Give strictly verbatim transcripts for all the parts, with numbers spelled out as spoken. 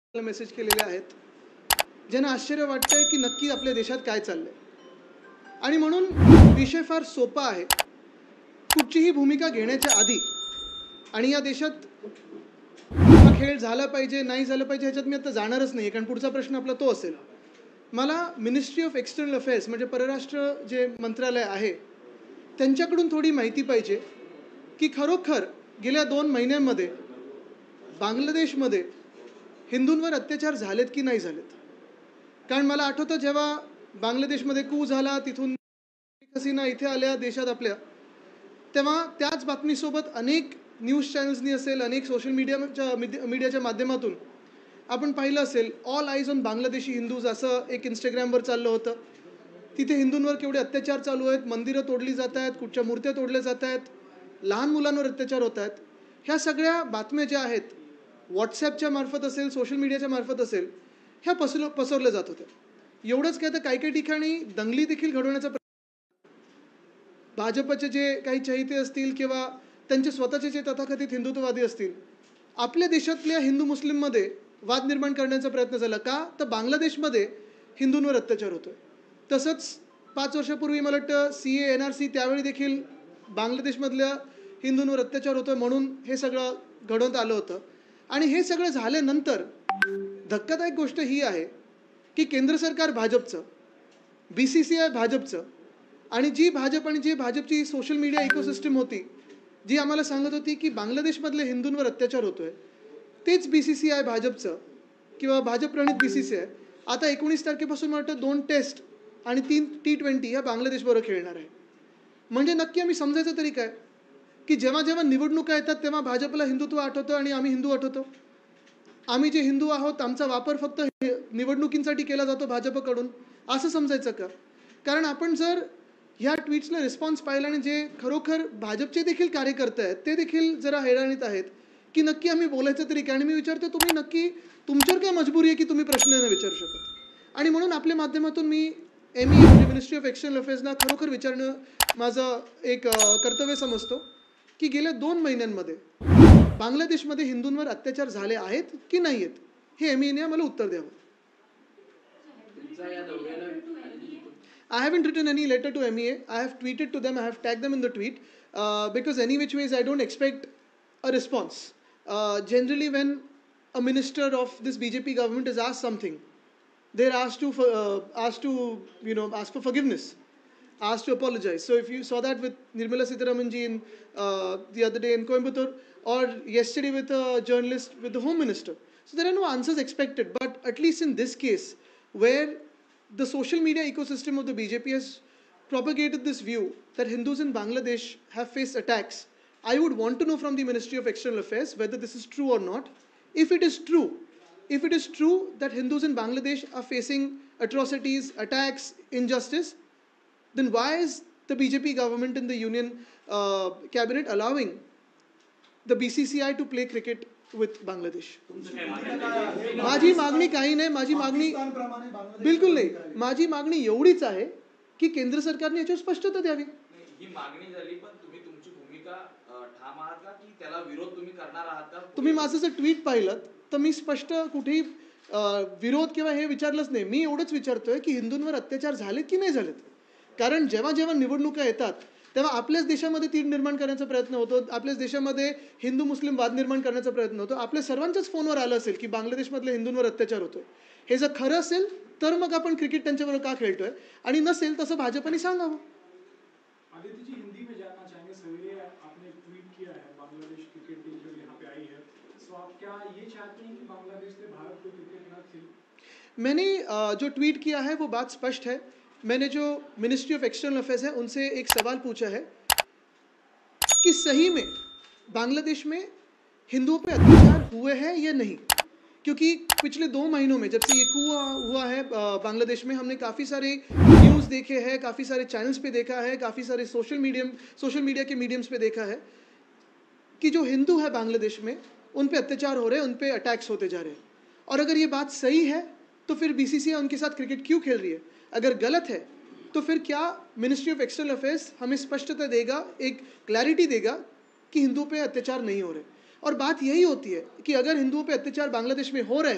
Message केलेले आहेत, ज्यांना आश्चर्य वाटतंय की नक्की आपल्या देशात काय चाललंय. आणि म्हणून विषय फार सोपा आहे. कुठचीही भूमिका घेण्याच्या आधी आणि या देशात हा खेळ झाला पाहिजे नाही झालं पाहिजे ह्याच्यात मी आता जाणारच नाही, कारण पुढचा प्रश्न आपला तो असेल. मला मिनिस्ट्री ऑफ एक्सटर्नल अफेअर्स म्हणजे परराष्ट्र जे मंत्रालय आहे त्यांच्याकडून थोडी माहिती पाहिजे की खरोखर गेल्या दोन महिन्यांमध्ये बांगलादेशमध्ये हिंदूंवर अत्याचार झालेत की नाही झालेत. कारण मला आठवतं जेव्हा बांगलादेशमध्ये कू झाला, तिथून हसीना इथे आल्या देशात आपल्या, तेव्हा त्याच बातमीसोबत अनेक न्यूज चॅनल्सनी असेल, अनेक सोशल मीडियाच्या मीडियाच्या माध्यमातून आपण पाहिलं असेल all eyes on Bangladeshi Hindus असं एक इंस्टाग्रामवर चाललं होतं. तिथे हिंदूंवर केवढे अत्याचार चालू आहेत, मंदिरं तोडली जात आहेत, कुठच्या मूर्त्या तोडल्या जात आहेत, लहान मुलांवर अत्याचार होत आहेत. ह्या सगळ्या बातम्या ज्या आहेत व्हॉट्सॲपच्या मार्फत असेल, सोशल मीडियाच्या मार्फत असेल, ह्या पसर पसरल्या जात होत्या. एवढंच काय तर काही काही ठिकाणी दंगली देखील घडवण्याचा भाजपचे जे काही चहिते असतील किंवा त्यांचे स्वतःचे जे तथाकथित हिंदुत्ववादी असतील, आपल्या देशातल्या हिंदू मुस्लिममध्ये वाद निर्माण करण्याचा प्रयत्न झाला. का तर बांगलादेशमध्ये हिंदूंवर अत्याचार होतोय. तसंच पाच वर्षापूर्वी मला वाटतं C A N R C त्यावेळी देखील बांगलादेशमधल्या हिंदूंवर अत्याचार होतोय म्हणून हे सगळं घडवत आलं होतं. आणि हे सगळं झाल्यानंतर धक्कादायक गोष्ट ही आहे की केंद्र सरकार भाजपचं, बी सी सी आय भाजपचं, आणि जी भाजप आणि जी भाजपची सोशल मीडिया इकोसिस्टम होती जी आम्हाला सांगत होती की बांगलादेशमधल्या हिंदूंवर अत्याचार होतोय, तेच बी सी सी आय भाजपचं किंवा भाजप प्रणित बी सी सी आय आता एकोणीस तारखेपासून मला वाटतं दोन टेस्ट आणि तीन टी ट्वेंटी ह्या बांगलादेशबरोबर खेळणार आहे. म्हणजे नक्की आम्ही समजायचं तरी काय की जेव्हा जेव्हा निवडणुका येतात तेव्हा भाजपला हिंदुत्व आठवतं आणि आम्ही हिंदू आठवतो. आम्ही जे हिंदू आहोत आमचा वापर फक्त निवडणुकींसाठी केला जातो भाजपकडून, असं समजायचं का. कारण आपण जर ह्या ट्विट्सला रिस्पॉन्स पाहिला आणि जे खरोखर भाजपचे देखील कार्यकर्ते आहेत ते देखील जरा हैराणीत आहेत की नक्की आम्ही बोलायचं तरी काय. आणि मी विचारतो तुम्ही नक्की तुमच्यावर काय मजबुरी आहे की तुम्ही प्रश्न नाही विचारू शकत. आणि म्हणून आपल्या माध्यमातून मी एम ई म्हणजे मिनिस्ट्री ऑफ एक्सटर्नल अफेअर्सना खरोखर विचारणं माझं एक कर्तव्य समजतो की गेल्या दोन महिन्यांमध्ये बांगलादेशमध्ये हिंदूंवर अत्याचार झाले आहेत की नाही आहेत, हे एम ईने मला उत्तर द्यावं. I haven't written any letter to M E A. I have tweeted to them. I have tagged them in the tweet uh, because any which ways I don't expect a response. Uh, generally, when a minister of this B J P government is asked something, they're asked to uh, asked to you know ask for forgiveness, asked to apologize. So if you saw that with Nirmala Sitharaman ji in uh, the other day in Coimbatore, or yesterday with a journalist with the Home Minister, so there are no answers expected. But at least in this case, where the social media ecosystem of the B J P has propagated this view that Hindus in Bangladesh have faced attacks, I would want to know from the Ministry of External Affairs whether this is true or not. If it is true, if it is true that Hindus in Bangladesh are facing atrocities, attacks, injustice, then why is the B J P government in the union uh, cabinet allowing the B C C I to play cricket with Bangladesh? माझी मागणी काही नाही, माझी मागणी बिलकुल नाही. माझी मागणी एवढीच आहे की केंद्र सरकारने याच्यावर स्पष्टता द्यावी. ही मागणी झाली, पण तुम्ही तुमची भूमिका ठाम आहात का की त्याला विरोध तुम्ही करणार आहात का? तुम्ही माझं जर ट्विट पाहिलं तर मी स्पष्ट कुठेही विरोध किंवा हे विचारलंच नाही. मी एवढंच विचारतोय की हिंदूंवर अत्याचार झालेत की नाही झालेत. कारण जेव्हा जेव्हा निवडणुका येतात तेव्हा आपल्याच देशामध्ये तीड निर्माण करण्याचा प्रयत्न होतो, आपल्याच देशामध्ये हिंदू मुस्लिम वाद निर्माण करण्याचा प्रयत्न होतो. आपल्या सर्वांच्याच फोनवर आलं असेल की बांगलादेशमधल्या हिंदूंवर अत्याचार होतोय. हे जर खरं असेल तर मग आपण क्रिकेट त्यांच्याबरोबर का खेळतोय, आणि नसेल तसं भाजपने सांगावं. आदित्य जी, हिंदी में जानना चाहेंगे. सवेरे आपने ट्वीट किया है बांग्लादेश क्रिकेट टीम जो यहाँ पे आई है, तो आप क्या ये चाहते हैं कि बांग्लादेश से भारत को क्रिकेट न खेले? मैंने जो ट्वीट किया है वो बात स्पष्ट है. मैंने जो मिनिस्ट्री ऑफ एक्सटर्नल अफेयर्स है उनसे एक सवाल पूछा है कि सही में बांग्लादेश में हिंदुओं पे अत्याचार हुए हैं या नहीं. क्योंकि पिछले दो महीनों में जब से ये हुआ हुआ है बांग्लादेश में, हमने काफ़ी सारे न्यूज़ देखे हैं, काफ़ी सारे चैनल्स पे देखा है, काफ़ी सारे सोशल मीडियम सोशल मीडिया के मीडियम्स पे देखा है कि जो हिंदू है बांग्लादेश में उन पे अत्याचार हो रहे हैं, उन पे अटैक्स होते जा रहे हैं. और अगर ये बात सही है तो फिर बी सी सी आई उनके साथ क्रिकेट क्यों खेल रही है. अगर गलत है तो फिर क्या मिनिस्ट्री ऑफ एक्सटर्नल अफेयर्स हमें स्पष्टता देगा, एक क्लैरिटी देगा कि हिंदुओं पे अत्याचार नहीं हो रहे. और बात यही होती है कि अगर हिंदुओं पे अत्याचार बांग्लादेश में हो रहे हैं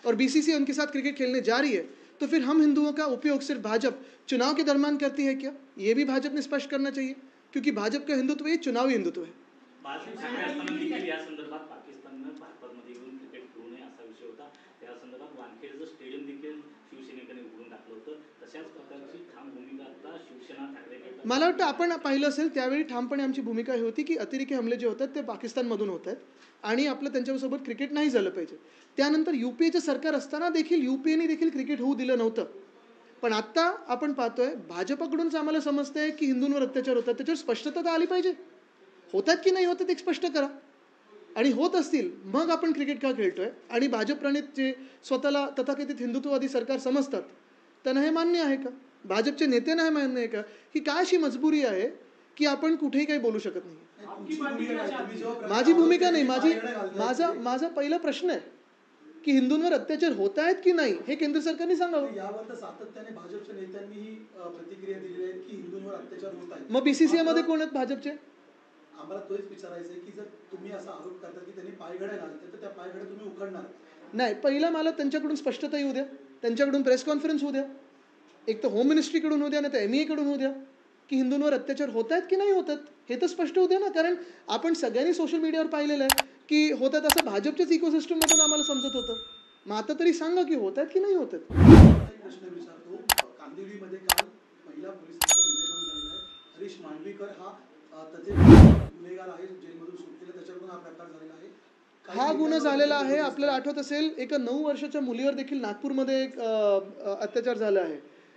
और बीसीसीआई उनके साथ क्रिकेट खेलने जा रही है, तो फिर हम हिंदुओं का उपयोग सिर्फ भाजपा चुनाव के दरमियान करती है क्या? ये भी भाजपा ने स्पष्ट करना चाहिए, क्योंकि भाजपा का हिंदुत्व ये चुनावी हिंदुत्व है. बाळासाहेब ठाकरे असताना देखील या संदर्भात पाकिस्ताननं भारतामध्ये येऊन क्रिकेट खेळू नये असा विषय होता. त्या संदर्भात वानखेडेचं स्टेडियम देखील शिवसेनेकडे उघडून टाकलं होतं. तशाच प्रकारची ठाम भूमिका आता शिवसेना ठाकरे गट. मला वाटतं आपण पाहिलं असेल त्यावेळी ठामपणे आमची भूमिका ही होती की अतिरेकी हमले जे होतात ते पाकिस्तानमधून होत आहेत आणि आपलं त्यांच्यासोबत क्रिकेट नाही झालं पाहिजे. त्यानंतर युपीएचं सरकार असताना देखील युपीएने देखील क्रिकेट होऊ दिलं नव्हतं. पण आता आपण पाहतोय भाजपकडूनच आम्हाला समजतंय की हिंदूंवर अत्याचार होतात. त्याच्यावर स्पष्टता तर आली पाहिजे. होतात की नाही होतात एक स्पष्ट करा, आणि होत असतील मग आपण क्रिकेट का खेळतोय. आणि भाजप प्रणित जे स्वतःला तथाकथित हिंदुत्ववादी सरकार समजतात त्यांना हे मान्य आहे का? भाजपचे नेत्यांना हे मान्य आहे का की काय अशी मजबुरी आहे की आपण कुठेही काही बोलू शकत नाही? आपकी पार्टी क्या चाहती है? माझी भूमिका नाही, माझी माझा माझा पहिला प्रश्न आहे की हिंदूंवर अत्याचार होत आहेत की नाही हे केंद्र सरकारने सांगावं. यावर तर सातत्याने भाजपच्या नेत्यांनीही अ, प्रतिक्रिया दिलेल्या आहेत की हिंदूंवर अत्याचार होत आहेत. मग बीसीसीआय मध्ये कोण आहेत भाजपचे? आम्हाला तोच विचारायचं आहे की जर तुम्ही असा आरोप करता की त्यांनी पायघड्या घालतात तर त्या पायघड्या तुम्ही उखडणार. नाही, पहिला मला त्यांच्याकडून स्पष्टता येऊ द्या, त्यांच्याकडून प्रेस कॉन्फरन्स होऊ द्या, एक तर होम मिनिस्ट्रीकडून होऊ द्या नाही तर एम ई कडून होऊ द्या की हिंदूंवर अत्याचार होत आहेत की नाही होत आहेत हे तर स्पष्ट होऊ द्या ना. कारण आपण सगळ्यांनी सोशल मीडियावर पाहिलेलं आहे की होतात असं भाजपच्याच इकोसिस्टममधून आम्हाला समजत होतं. मग आता तरी सांगा की होत आहेत की नाही होत आहेत. एक प्रश्न विचारतो. कांदिवलीमध्ये काल महिला पोलिसांचा विलयपन झालेला आहे. हरीश मांडवीकर हा अ, त्याचे गुन्हेगार आहे, जेलमधून सुटलेला, त्याच्याकडून हा प्रकार झालेला आहे. काही हा गुन्हा नेत्यांवर झालेला आहे. देखील आपल्याला आठवत असेल एका नऊ वर्षाच्या मुलीवर देखील नागपूरमध्ये एक अ, अ, अत्याचार झाला आहे.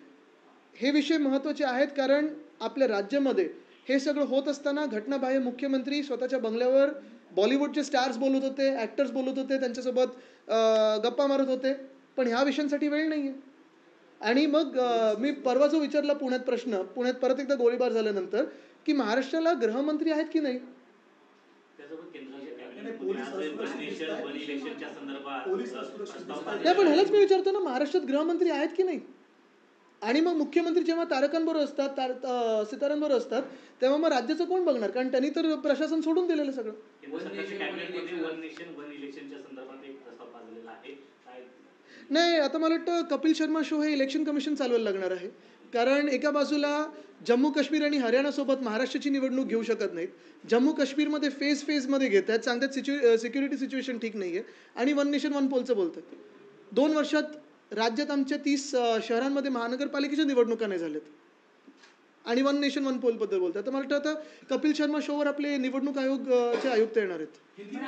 हे विषय महत्त्वाचे आहेत कारण आपल्या राज्यामध्ये हे सगळं होत असताना घटनाबाह्य मुख्यमंत्री स्वतःच्या बंगल्यावर बॉलिवूडचे स्टार्स बोलत होते, ॲक्टर्स बोलत होते, त्यांच्यासोबत अ, गप्पा मारत होते. पण ह्या विषयांसाठी वेळ नाही आहे. आणि मग अ, मी परवा जो विचारला पुण्यात प्रश्न, पुण्यात परत एकदा गोळीबार झाल्यानंतर की महाराष्ट्राला गृहमंत्री आहेत की नाही. त्यासोबत केंद्राच्या नाही, कॅबिनेटमध्ये पोलीस आज असुरक्षित वन नेशन दिसतायत. वन इलेक्शनच्या संदर्भात पोलीस अ, असुरक्षित प्रस्ताव दिसतायत. नाही, पण पारित ह्यालाच मी विचारतो ना, महाराष्ट्रात गृहमंत्री आहेत की नाही. आणि मग मुख्यमंत्री जेव्हा तारकांबरोबर असतात, तार अ, सितारांबरोबर असतात, तेव्हा मग राज्याचं कोण बघणार? कारण त्यांनी तर प्रशासन सोडून दिलेलं सगळं. केंद्र सरकारच्या कॅबिनेटमध्ये वन नेशन वन इलेक्शनच्या संदर्भात एक प्रस्ताव पारिलेला आहे. काय नाही, आता मला वाटतं कपिल शर्मा शो हे इलेक्शन कमिशन चालवायला लागणार आहे. कारण एका बाजूला जम्मू काश्मीर आणि हरियाणासोबत महाराष्ट्राची निवडणूक घेऊ शकत नाहीत. जम्मू काश्मीरमध्ये फेज फेजमध्ये घेत आहेत, सांगतात सिच्यु सिक्युरिटी सिच्युएशन ठीक नाही आहे आणि वन नेशन वन पोलचं बोलतात. दोन वर्षात राज्यात आमच्या तीस अ, शहरांमध्ये महानगरपालिकेच्या निवडणुका नाही झाल्यात आणि वन नेशन वन पोलबद्दल बोलतात. तर मला वाटतं आता कपिल शर्मा शोवर आपले निवडणूक आयोग अ, चे आयुक्त येणार आहेत.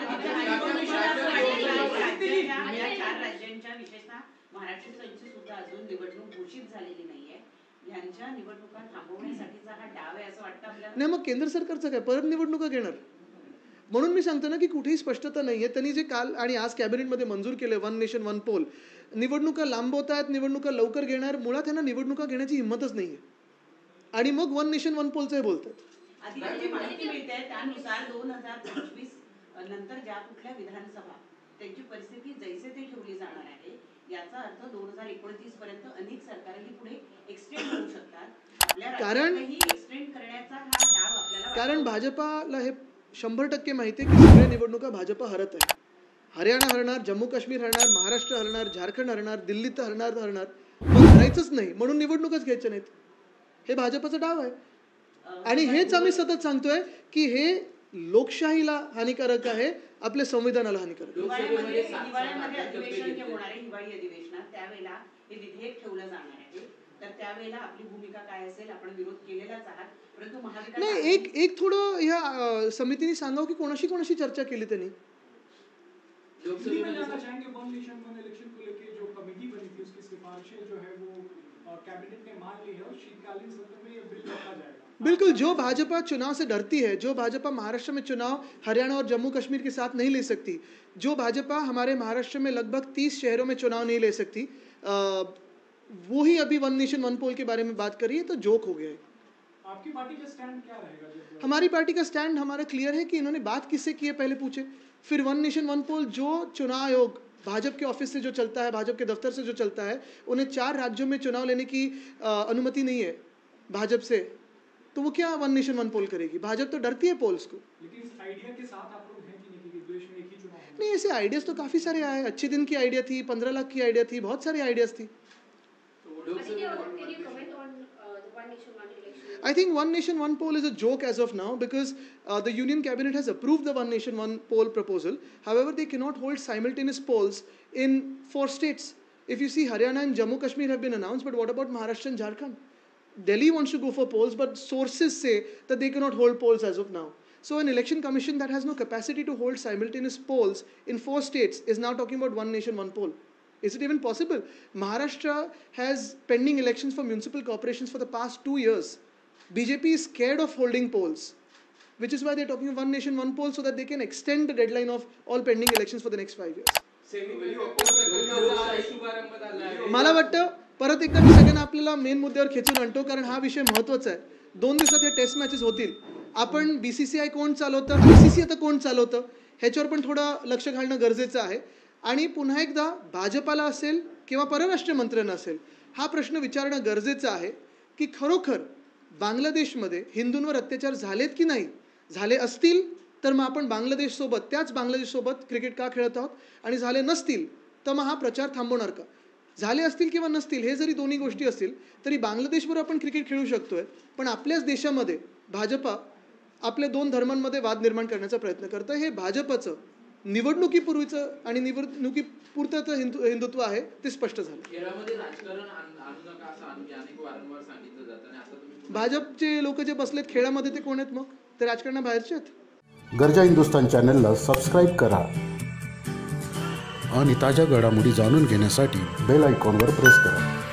चार राज्यांच्या विशेषतः महाराष्ट्राची सुद्धा अजून निवडणूक घोषित झालेली नाहीये. यांच्या निवडणुका थांबवण्यासाठीचा हा डाव आहे असं वाटतं आपल्याला. नाही, मग केंद्र सरकारचं काय परत निवडणुका घेणार. म्हणून मी सांगतो ना की कुठेही स्पष्टता नाही आहे. त्यांनी जे काल आणि आज कॅबिनेटमध्ये मंजूर केले वन नेशन वन पोल, निवडणुका लांबवतात, निवडणुका लवकर घेणार, मुळात त्यांना निवडणुका घेण्याची हिंमतच नाही आहे आणि मग वन नेशन वन पोलचं बोलतात. अधिकृत जी माहिती मिळते त्यानुसार दोन हजार पंचवीस नंतर ज्या कुठल्या विधानसभा त्यांची परिस्थिती जैसे ते ठेवली जाणार आहे. याचा अर्थ दोन हजार एकोणतीस पर्यंत अनेक सरकारही पुढे एक्सटेंड होऊ शकतात. आपल्या कारण- राज्यातही एक्सटेंड करण्याचा हा डाव आपल्याला कारण वाटतो. भाजपाला हे शंभर टक्के माहिती आहे की सगळ्या निवडणुका भाजपा हरत आहे. हरियाणा हरणार, जम्मू काश्मीर हरणार, महाराष्ट्र हरणार, झारखंड हरणार, दिल्ली तर हरणार तर हरणार, मग हरायचंच नाही म्हणून निवडणुकाच घ्यायच्या नाहीत. हे भाजपाचा डाव आहे आणि हेच आम्ही सतत सांगतोय की हे लोकशाहीला हानिकारक आहे, आपल्या संविधानाला हानिकारक आहे. हिवाळ्यामध्ये हिवाळ्यामध्ये अधिवेशन जे होणार आहे, हिवाळी अधिवेशनात त्यावेळेला हे विधेयक ठेवलं जाणार आहे. तर त्यावेळेला आपली भूमिका काय असेल? आपण विरोध केलेलाच आहात, परंतु महाविकास नाही, एक एक थोडं ह्या अ, समितीने सांगावं की कोणाशी कोणाशी चर्चा केली त्यांनी. हिंदी में जानना चाहेंगे वन नेशन वन इलेक्शन को लेके जो कमेटी बनी थी उसकी सिफारिशें जो है वो अ, कैबिनेट ने मान ली है और शीतकालीन सत्र में ये बिल रखा जाएगा. बिल्कुल, जो भाजपा चुनाव से डरती है, जो भाजपा महाराष्ट्र में चुनाव हरियाणा और जम्मू कश्मीर के साथ नहीं ले सकती, जो भाजपा हमारे महाराष्ट्र में लगभग तीस शहरों में चुनाव नहीं ले सकती, आ, वो ही अभी वन नेशन वन पोल के बारे में बात करी है, तो जोक हो गया है. आपकी पार्टी का स्टैंड क्या रहेगा? जब हमारी पार्टी का स्टैंड हमारा क्लियर है कि इन्होंने बात किससे की है पहले पूछे, फिर वन नेशन वन पोल जो चुनाव आयोग भाजपा के ऑफिस से जो चलता है, भाजपा के दफ्तर से जो चलता है, उन्हें चार राज्यों में चुनाव लेने की आ, अनुमति नहीं है भाजपा से, तो वो क्या वन नेशन वन पोल करेगी? भाजपा तो डरती है पोल्स को. लेकिन इस आइडिया के साथ आप लोग हैं कि नहीं कि देश में एक ही चुनाव होगा? नहीं, ऐसे आइडियाज़ तो काफ़ी सारे आए. अच्छे दिन की आइडिया थी, पंद्रह लाख की आइडिया थी, बहुत सारी आइडियाज़ थी. I think one nation, one poll is a joke as of now because uh, the Union Cabinet has approved the one nation, one poll proposal. However, they cannot hold simultaneous polls in four states. If you see, Haryana and Jammu Kashmir have been announced, but what about Maharashtra and Jharkhand? Delhi wants to go for polls, but sources say that they cannot hold polls as of now. So an election commission that has no capacity to hold simultaneous polls in four states is now talking about one nation, one poll. Is it even possible? Maharashtra has pending elections for municipal corporations for the past two years. B J P is scared of holding polls, which is why they're talking of one nation, one poll, so that they can extend the deadline of all pending elections for the next five years. मला वाटतं परत एकदा मी सगळ्यांना आपल्याला main मुद्द्यावर खेचून आणतो, कारण हा विषय महत्त्वाचा आहे. दोन दिवसात हे टेस्ट मॅचेस होतील. आपण बीसीसीआय कोण चालवतं, आयसीसी आता कोण चालवतं, ह्याच्यावर पण थोडं लक्ष घालणं गरजेचं आहे. आणि पुन्हा एकदा भाजपाला असेल किंवा परराष्ट्र मंत्र्यांना असेल, हा प्रश्न विचारणं गरजेचं आहे की खरोखर बांगलादेशमध्ये हिंदूंवर अत्याचार झालेत की नाही. झाले असतील तर मग आपण बांगलादेशसोबत, त्याच बांगलादेशसोबत क्रिकेट का खेळत आहोत, आणि झाले नसतील तर मग हा प्रचार थांबवणार का. झाले असतील किंवा नसतील हे जरी दोन्ही गोष्टी असतील तरी बांगलादेशबरोबर आपण क्रिकेट खेळू शकतोय, पण आपल्याच देशामध्ये भाजपा आपल्या दोन धर्मांमध्ये वाद निर्माण करण्याचा प्रयत्न करतं. हे भाजपचं निवडणुकीपूर्वीचं आणि निवडणुकीपुरतं हिंदू हिंदुत्व आहे ते स्पष्ट झालं. केरळमध्ये राजकारण आणू नका असं अनेक वारंवार सांगितलं जातं, आणि आता तुम्ही भाजपचे लोक जे बसलेत खेळामध्ये ते कोण आहेत मग? ते राजकारणाबाहेरचे आहेत. गरजा हिंदुस्तान चॅनलला सबस्क्राईब करा आणि ताज्या घडामोडी जाणून घेण्यासाठी बेल आयकॉनवर प्रेस करा.